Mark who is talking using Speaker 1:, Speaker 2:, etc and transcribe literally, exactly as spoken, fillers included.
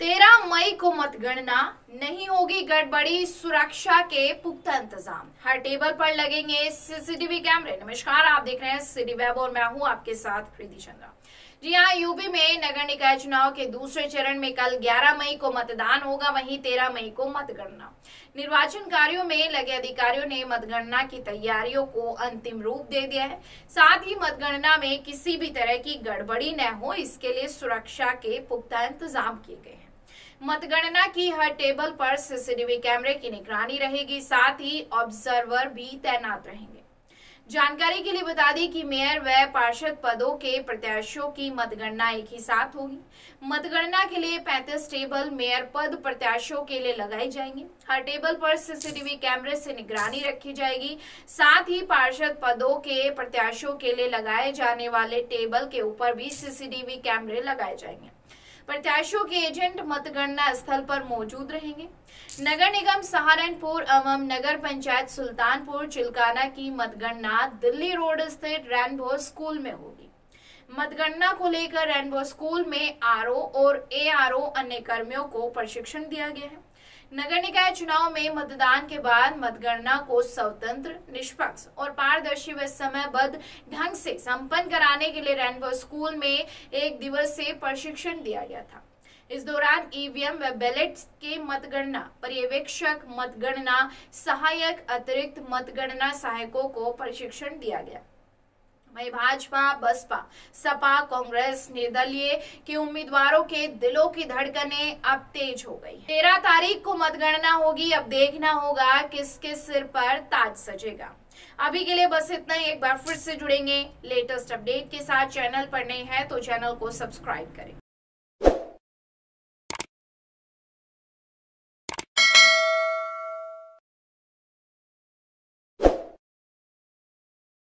Speaker 1: तेरह मई को मतगणना, नहीं होगी गड़बड़ी, सुरक्षा के पुख्ता इंतजाम, हर टेबल पर लगेंगे सीसीटीवी कैमरे। नमस्कार, आप देख रहे हैं सिटी वेब और मैं हूं आपके साथ प्रीति चंद्रा। जी हाँ, यूपी में नगर निकाय चुनाव के दूसरे चरण में कल ग्यारह मई को मतदान होगा, वहीं तेरह मई को मतगणना। निर्वाचन कार्यों में लगे अधिकारियों ने मतगणना की तैयारियों को अंतिम रूप दे दिया है। साथ ही मतगणना में किसी भी तरह की गड़बड़ी न हो, इसके लिए सुरक्षा के पुख्ता इंतजाम किए गए हैं। मतगणना की हर टेबल पर सीसीटीवी कैमरे की निगरानी रहेगी, साथ ही ऑब्जर्वर भी तैनात रहेंगे। जानकारी के लिए बता दें कि मेयर व पार्षद पदों के प्रत्याशियों की मतगणना एक ही साथ होगी। मतगणना के लिए पैंतीस टेबल मेयर पद प्रत्याशियों के लिए लगाई जाएंगी। हर टेबल पर सीसीटीवी कैमरे से निगरानी रखी जाएगी। साथ ही पार्षद पदों के प्रत्याशियों के लिए लगाए जाने वाले टेबल के ऊपर भी सीसीटीवी कैमरे लगाए जाएंगे। प्रत्याशियों के एजेंट मतगणना स्थल पर मौजूद रहेंगे। नगर निगम सहारनपुर एवं नगर पंचायत सुल्तानपुर चिल्काना की मतगणना दिल्ली रोड स्थित रेनबो स्कूल में होगी। मतगणना को लेकर रेनबो स्कूल में आरओ और एआरओ अन्य कर्मियों को प्रशिक्षण दिया गया है। नगर निकाय चुनाव में मतदान के बाद मतगणना को स्वतंत्र, निष्पक्ष और पारदर्शी व समयबद्ध ढंग से संपन्न कराने के लिए रेनबो स्कूल में एक दिवसीय प्रशिक्षण दिया गया था। इस दौरान ईवीएम व बैलेट के मतगणना पर्यवेक्षक, मतगणना सहायक, अतिरिक्त मतगणना सहायकों को प्रशिक्षण दिया गया। वहीं भाजपा, बसपा, सपा, कांग्रेस, निर्दलीय के उम्मीदवारों के दिलों की धड़कनें अब तेज हो गई। तेरह तारीख को मतगणना होगी, अब देखना होगा किसके सिर पर ताज सजेगा। अभी के लिए बस इतना ही। एक बार फिर से जुड़ेंगे लेटेस्ट अपडेट के साथ। चैनल पर नए हैं तो चैनल को सब्सक्राइब करें।